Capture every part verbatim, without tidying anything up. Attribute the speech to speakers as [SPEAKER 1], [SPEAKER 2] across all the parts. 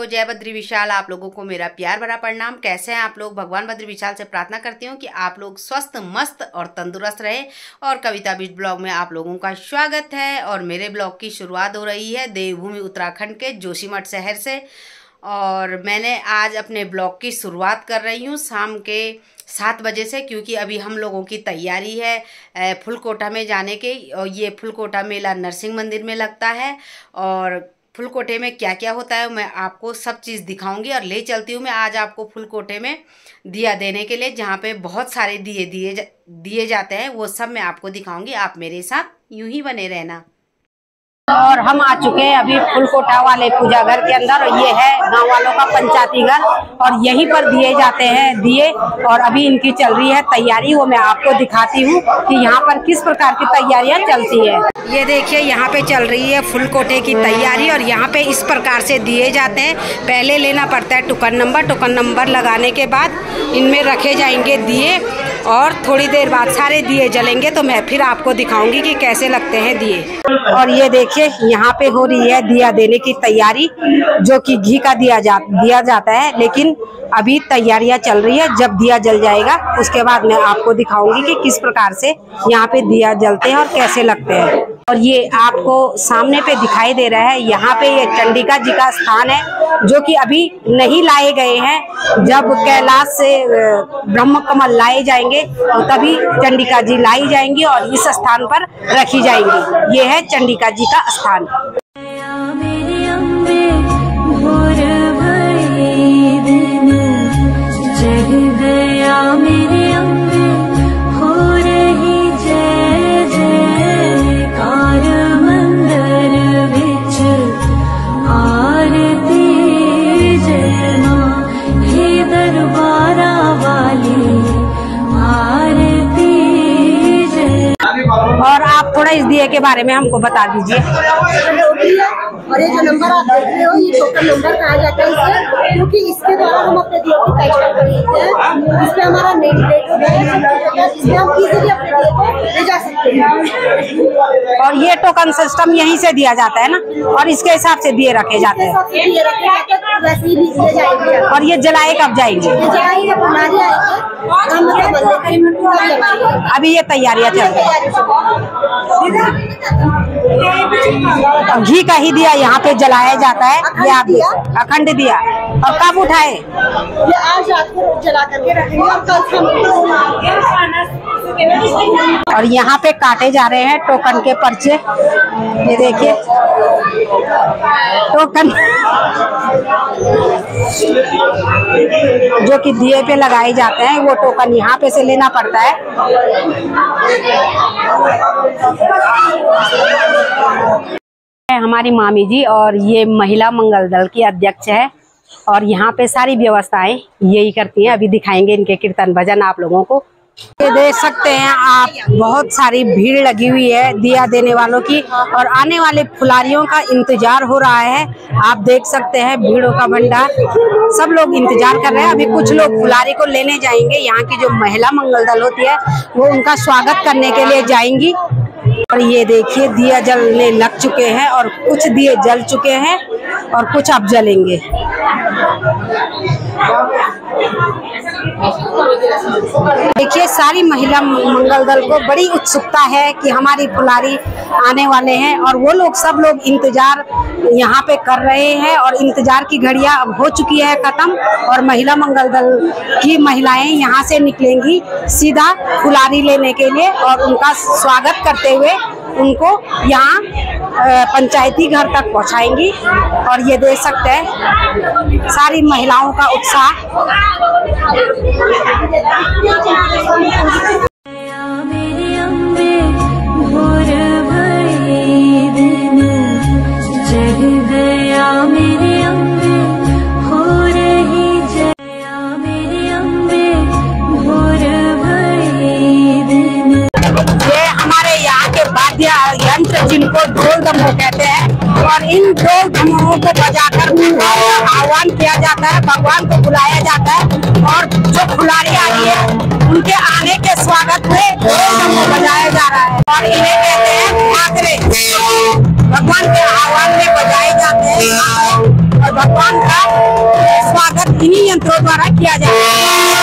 [SPEAKER 1] जय बद्री विशाल। आप लोगों को मेरा प्यार भरा प्रणाम। कैसे हैं आप लोग? भगवान बद्री विशाल से प्रार्थना करती हूँ कि आप लोग स्वस्थ मस्त और तंदुरुस्त रहे। और कविता बीज ब्लॉग में आप लोगों का स्वागत है। और मेरे ब्लॉग की शुरुआत हो रही है देवभूमि उत्तराखंड के जोशीमठ शहर से। और मैंने आज अपने ब्लॉग की शुरुआत कर रही हूँ शाम के सात बजे से, क्योंकि अभी हम लोगों की तैयारी है फुलकोटा में जाने की। और ये फुलकोटा मेला नरसिंह मंदिर में लगता है। और फुलकोटे में क्या क्या होता है मैं आपको सब चीज़ दिखाऊंगी। और ले चलती हूँ मैं आज आपको फुलकोटे में दिया देने के लिए, जहाँ पे बहुत सारे दिए दिए जा, दिए जाते हैं। वो सब मैं आपको दिखाऊंगी। आप मेरे साथ यूं ही बने रहना। और हम आ चुके हैं अभी फुलकोटा वाले पूजा घर के अंदर। और ये है गांव वालों का पंचायती घर और यहीं पर दिए जाते हैं दिए। और अभी इनकी चल रही है तैयारी, वो मैं आपको दिखाती हूँ कि यहाँ पर किस प्रकार की तैयारियाँ चलती है। ये देखिए यहाँ पे चल रही है फुलकोटे की तैयारी। और यहाँ पे इस प्रकार से दिए जाते हैं। पहले लेना पड़ता है टोकन नंबर। टोकन नंबर लगाने के बाद इनमें रखे जाएंगे दिए। और थोड़ी देर बाद सारे दिए जलेंगे तो मैं फिर आपको दिखाऊंगी कि कैसे लगते हैं दिए। और ये देखिए यहाँ पे हो रही है दिया देने की तैयारी, जो कि घी का दिया जा दिया जाता है। लेकिन अभी तैयारियां चल रही है। जब दिया जल जाएगा उसके बाद मैं आपको दिखाऊंगी कि किस प्रकार से यहाँ पे दिया जलते हैं और कैसे लगते हैं। और ये आपको सामने पे दिखाई दे रहा है, यहाँ पे ये चंडिका जी का स्थान है, जो कि अभी नहीं लाए गए हैं। जब कैलाश से ब्रह्म कमल लाए जाएंगे तो तभी चंडिका जी लाई जाएंगी और इस स्थान पर रखी जाएंगी। ये है चंडिका जी का स्थान। और आप थोड़ा इस दिए के बारे में हमको बता दीजिए।
[SPEAKER 2] और ये जो नंबर आप देख रहे हो ये टोकन नंबर कहा जाता है इसे, क्योंकि इसके द्वारा हम अपने दिए की पहचान कर लेते हैं। इसमें हमारा नेम प्लेट होता है जिसमें हम इजीली अपने दिए को ले जा सकते हैं।
[SPEAKER 1] और ये टोकन सिस्टम यहीं से दिया जाता है ना, और इसके हिसाब से दिए रखे जाते हैं।
[SPEAKER 2] दिए रखे जाते हैं वैसे ही ले जाएंगे।
[SPEAKER 1] और ये जलाए कब जाएंगे?
[SPEAKER 2] जाएंगे पुनारी आएंगे।
[SPEAKER 1] अभी ये तैयारियां चल रही है। घी का ही दिया यहाँ पे जलाया जाता है। ये आप अखंड दिया। और कब उठाए?
[SPEAKER 2] ये आज रात को जला करके रखेंगे और कल
[SPEAKER 1] और यहाँ पे काटे जा रहे हैं टोकन के पर्चे। ये देखिए टोकन जो कि दिए पे लगाए जाते हैं, वो टोकन यहाँ पे से लेना पड़ता है। हमारी मामी जी और ये महिला मंगल दल की अध्यक्ष है। और यहाँ पे सारी व्यवस्थाएं यही करती हैं। अभी दिखाएंगे इनके कीर्तन भजन आप लोगों को। ये देख सकते हैं आप, बहुत सारी भीड़ लगी हुई है दिया देने वालों की। और आने वाले फुलारियों का इंतजार हो रहा है। आप देख सकते हैं भीड़ों का भंडार, सब लोग इंतजार कर रहे हैं। अभी कुछ लोग फुलारी को लेने जाएंगे। यहाँ की जो महिला मंगल दल होती है वो उनका स्वागत करने के लिए जाएंगी। और ये देखिए दिया जलने लग चुके हैं और कुछ दिए जल चुके हैं और कुछ अब जलेंगे। देखिए सारी महिला मंगल दल को बड़ी उत्सुकता है कि हमारी फुलारी आने वाले हैं। और वो लोग सब लोग इंतजार यहाँ पे कर रहे हैं। और इंतजार की घड़ियां अब हो चुकी है खत्म। और महिला मंगल दल की महिलाएं यहाँ से निकलेंगी सीधा फुलारी लेने के लिए और उनका स्वागत करते हुए उनको यहाँ पंचायती घर तक पहुँचाएंगी। और ये देख सकते हैं सारी महिलाओं का उत्साह। यंत्र जिनको ढोल दमोह कहते हैं। और इन ढोल दमोहों को बजाकर आह्वान किया जाता है, भगवान को बुलाया जाता है। और जो फुलारी आ रही है उनके आने के स्वागत में ढोल दमोह बजाया जा रहा है। और इन्हें कहते हैं भाकरे। भगवान के आह्वान में बजाए जाते हैं। और
[SPEAKER 3] भगवान का स्वागत इन्हीं यंत्रों द्वारा किया जाता है।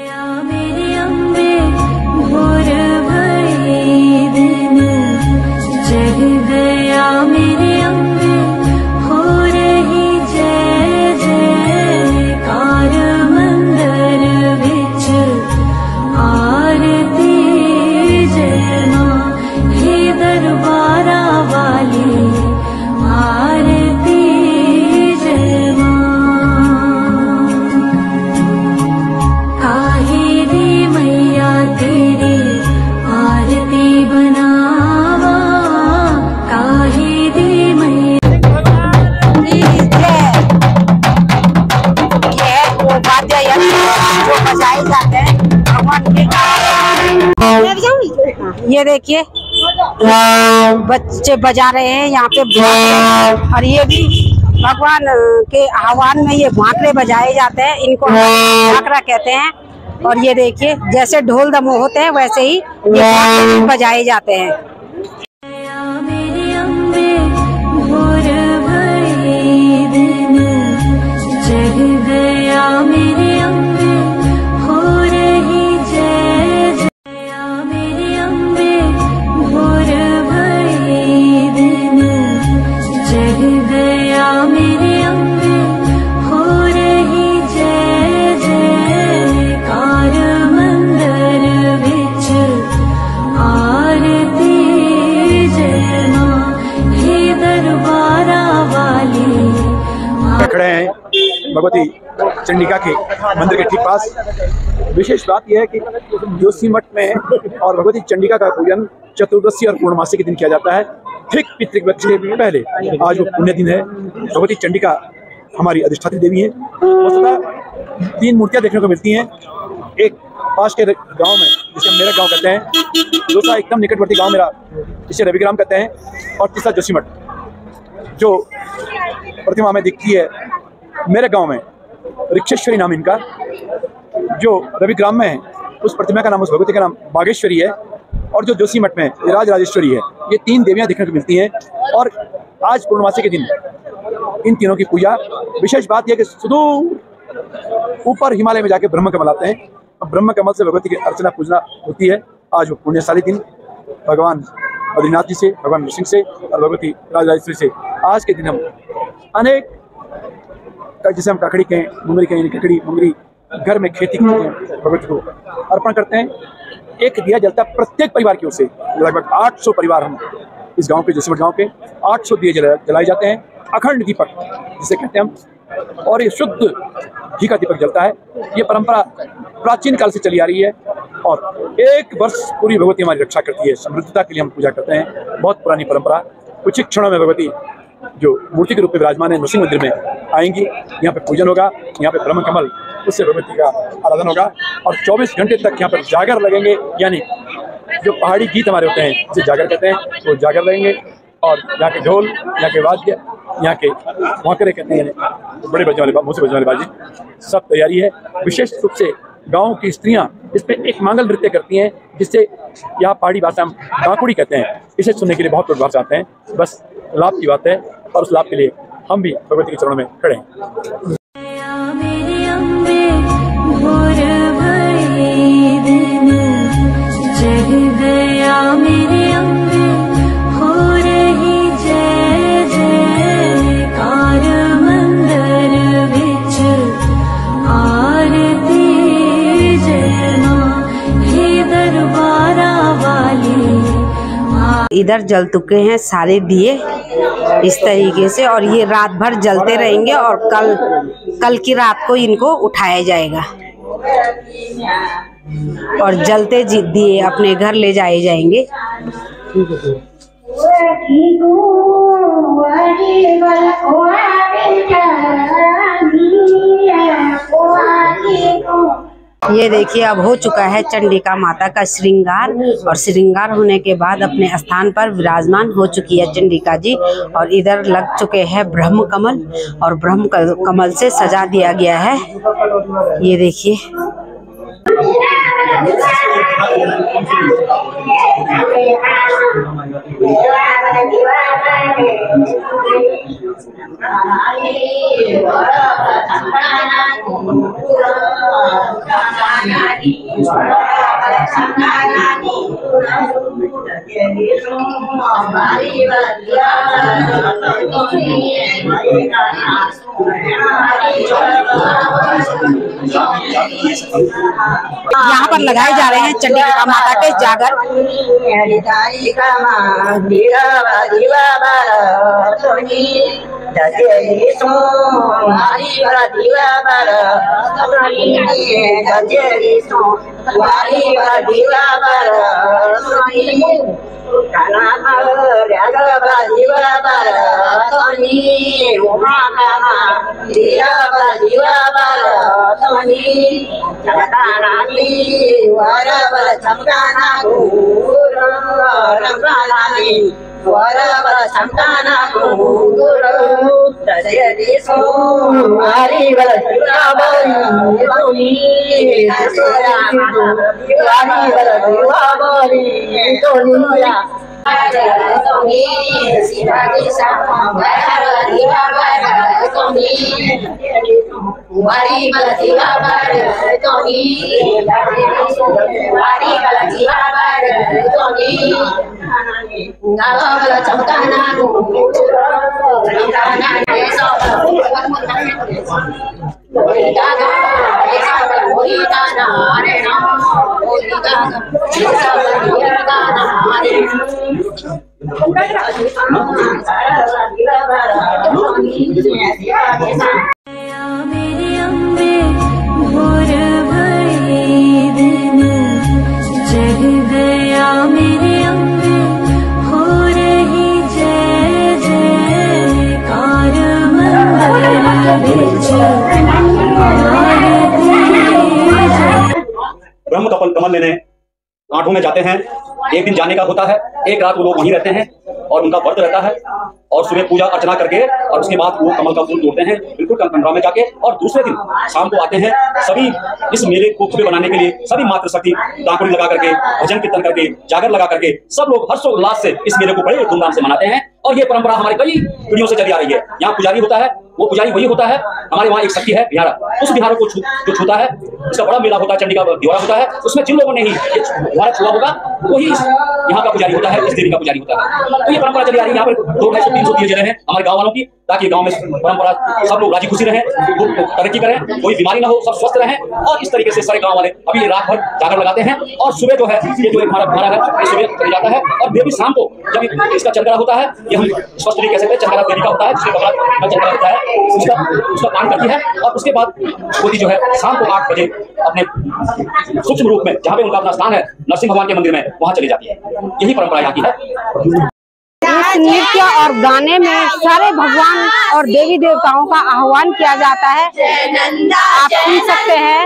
[SPEAKER 3] ये देखिए बच्चे बजा रहे हैं यहाँ पे, और ये भी भगवान के आह्वान में ये भांकड़े बजाए जाते हैं, इनको भांकड़ा कहते हैं। और ये देखिए जैसे ढोल दमो होते हैं वैसे ही ये बजाए जाते हैं।
[SPEAKER 4] खड़े हैं भगवती चंडिका के मंदिर के ठीक पास। विशेष बात यह है कि जोशीमठ में और भगवती चंडिका का पूजन चतुर्दशी और पूर्णमासी के दिन किया जाता है, ठीक पितृपक्ष के पहले। आज वो पुण्य दिन है। भगवती चंडिका हमारी अधिष्ठात्री देवी है। वस्तुतः तीन मूर्तियां देखने को मिलती हैं, एक पास के गांव में जिसे हम मेरा गांव कहते हैं, दूसरा एकदम निकटवर्ती गांव मेरा जिसे रविग्राम कहते हैं, और तीसरा जोशीमठ जो प्रतिमा में दिखती है मेरे गांव में। रिक्षेश्वरी नाम इनका, जो रविग्राम में है उस प्रतिमा का नाम, उस भगवती का नाम बागेश्वरी है, और जो जोशीमठ में राज राजेश्वरी है। ये तीन देवियां देखने को मिलती हैं। और आज पूर्णमासी के दिन इन तीनों की पूजा। विशेष बात यह कि सुदूर ऊपर हिमालय में जाके ब्रह्म कमल आते हैं, ब्रह्म कमल से भगवती की अर्चना पूजना होती है। आज वो पुण्यशाली दिन भगवान बद्रीनाथ जी से, भगवान नृसिंह से और भगवती राजराजेश्वरी से आज के दिन हम अनेक, जैसे हम काकड़ी कहें, मुंगरी कहें, ककड़ी मुंगरी घर में खेती करते हैं, भगवती को अर्पण करते हैं। एक दिया जलता प्रत्येक परिवार की ओर से। लगभग आठ सौ परिवार हम इस गांव के, जोशीमठ गांव के आठ सौ दिए जलाए जाते हैं, अखंड दीपक जिसे कहते हैं हम, और ये शुद्ध घी का दीपक जलता है। ये परंपरा प्राचीन काल से चली आ रही है और एक वर्ष पूरी भगवती हमारी रक्षा करती है। समृद्धता के लिए हम पूजा करते हैं, बहुत पुरानी परंपरा। कुछ ही क्षणों में भगवती जो मूर्ति के रूप में विराजमान है नृसिंह मंदिर में आएंगी। यहाँ पे पूजन होगा, यहाँ पे ब्रह्म कमल उससे भगवती का आराधन होगा, और चौबीस घंटे तक यहाँ पर जागर लगेंगे। यानी जो पहाड़ी गीत हमारे होते हैं जिसे जागर कहते हैं, वो जागर लगेंगे। और यहाँ के ढोल, यहाँ के वाद्य, यहाँ के वाकरे कहते हैं, बड़े बजने वाले मुँह से बजने वाले बाजी, सब तैयारी है। विशेष रूप से गाँव की स्त्रियाँ इस पर एक मांगल नृत्य करती हैं, जिससे यहाँ पहाड़ी भाषा हम डाकुड़ी कहते हैं। इसे सुनने के लिए बहुत लोग बाहर आते हैं। बस लाभ की बात है, और उस लाभ के लिए हम भी भगवती के चरणों में खड़े हैं।
[SPEAKER 3] इधर जल चुके हैं सारे दिए इस तरीके से, और ये रात भर जलते रहेंगे, और कल कल की रात को इनको उठाया जाएगा और जलते दिए अपने घर ले जाए जाएंगे। ये देखिए अब हो चुका है चंडिका माता का श्रृंगार, और श्रृंगार होने के बाद अपने स्थान पर विराजमान हो चुकी है चंडिका जी। और इधर लग चुके हैं ब्रह्म कमल, और ब्रह्म कमल से सजा दिया गया है। ये देखिए यहाँ पर लगाए जा रहे हैं चंडिका माता के जागर।
[SPEAKER 5] ब्रह्म कमल कमल लेने आठों में जाते हैं। एक दिन जाने का होता है, एक रात वो लोग वहीं रहते हैं और उनका व्रत रहता है और सुबह पूजा अर्चना करके और उसके बाद वो कमल का फूल तोड़ते हैं बिल्कुल कमरा में जाके, और दूसरे दिन शाम को आते हैं। सभी इस मेले को खूबे बनाने के लिए सभी मातृशक्ति दांकुड़ी लगा करके, भजन कीर्तन करके, जागर लगा करके सब लोग हर्षोल्लास से इस मेले को बड़े धूमधाम से मनाते हैं। और ये परंपरा हमारे कई पीढ़ियों से चली आ रही है। यहाँ पुजारी होता है, वो पुजारी वही होता है। हमारे वहाँ एक शक्ति है बिहारा, उस बिहारों को छू, जो छूता है, इसका बड़ा मेला होता है, चंडीगढ़ दिवारा होता है। उसमें जिन लोगों ने ही बिहारा छुआ होगा वही यहाँ का पुजारी होता है, इस देवी का पुजारी होता है। तो ये परंपरा चली आ रही है। यहाँ पर दो ढाई सौ तीन सौ दिए जले हैं हमारे गाँव वालों की, ताकि गाँव में परंपरा सब लोग राजी खुशी रहें, तरक्की करें, कोई बीमारी ना हो, सब स्वस्थ रहें। और इस तरीके से सारे गाँव वाले अभी रात भर जागर लगाते हैं और सुबह जो है ये जो एक हमारा बिहारा है ये सुबह चले जाता है और देवी शाम को जब इसका चंद्रा होता है, ये हम स्वस्थ नहीं कह सकते, चंद्रा देवी का होता है, जिसके कमरा चंद्रा होता है, उसका उसका पान करती है और उसके बाद गोदी जो है शाम को आठ बजे अपने सूक्ष्म रूप में जहाँ पे उनका अपना स्थान है नरसिंह भगवान के मंदिर में, वहाँ चली जाती है। यही परंपरा यहाँ की है।
[SPEAKER 3] इस नृत्य और गाने में सारे भगवान और देवी देवताओं का आह्वान किया जाता है, आप सुन सकते हैं।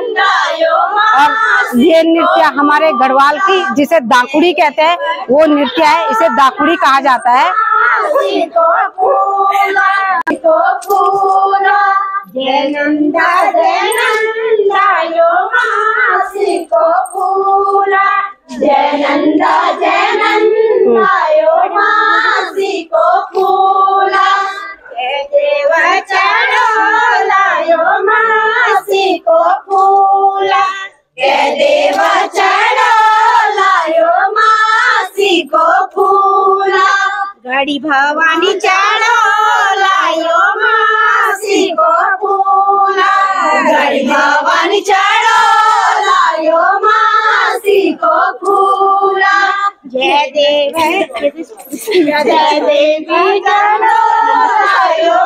[SPEAKER 3] और ये नृत्य हमारे गढ़वाल की, जिसे दाकुड़ी कहते हैं, वो नृत्य है, इसे दाकुड़ी कहा जाता है।
[SPEAKER 2] जय नंदा जय नंदा यो मासी को फूला, जय नंदा जय नंदा यो मासी को फूला, जय देव चढ़ोला यो मासी को फूला, जय देव चढ़ोला यो मासी को फूला, गड़ी भवानी चढ़ोला यो मासी को फूला, गड़ी भवानी चढ़ोला यो मासी को फूला, जय देव जय देवी चढ़ोला यो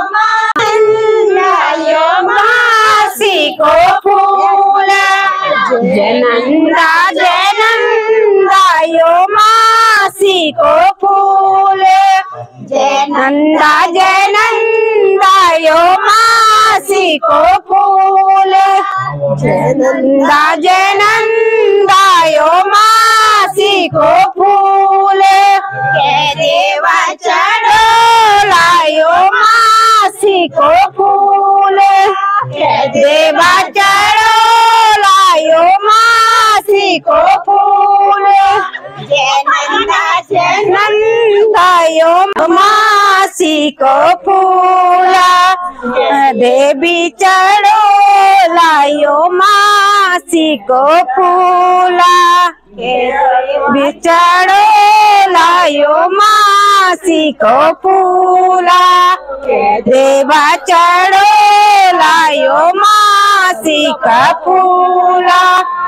[SPEAKER 2] मासी को फूला, जय नंदा जय नंदा यो मासी को फूले, जय नंदा जय नंदा यो मासी को फूले, जय नंदा जय नंदा यो मासी को फूले, जय देवा चढ़ोला यो मासी को फूले, जय देवा चढ़ोला यो मासी को फूले, जय नंदा जय नंदा यो मासी को फूला।
[SPEAKER 3] देवी चढ़ो लायो मासी को फूला, बिचड़ो लायो मासी को फूला, देवा चढ़ो लायो मासी का फूला,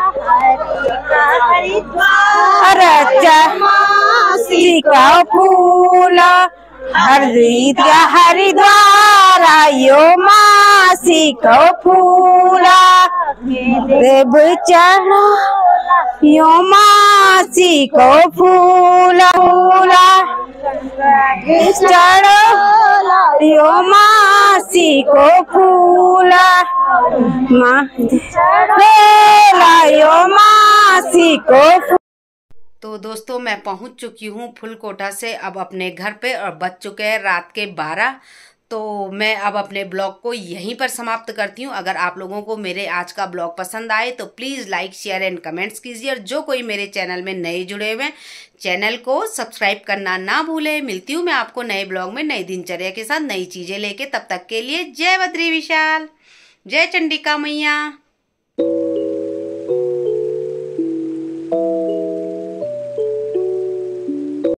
[SPEAKER 3] रचा मासी का फूला, हरिद्वार हरिद्वार आयो मासी को फूला, देव चढ़ो यो मासी को फूला, फूला चढ़ो यो मासी को फूला, माँ यो मासी को फूला।
[SPEAKER 1] तो दोस्तों मैं पहुंच चुकी हूं फुलकोटा से अब अपने घर पे और बज चुके हैं रात के बारह। तो मैं अब अपने ब्लॉग को यहीं पर समाप्त करती हूं। अगर आप लोगों को मेरे आज का ब्लॉग पसंद आए तो please like share and comments कीजिए, और जो कोई मेरे चैनल में नए जुड़े हुए हैं चैनल को सब्सक्राइब करना ना भूलें। मिलती हूँ मैं आपको नए ब्लॉग में नई दिनचर्या के साथ नई चीज़ें लेके। तब तक के लिए जय बद्री विशाल, जय चंडिका मैया।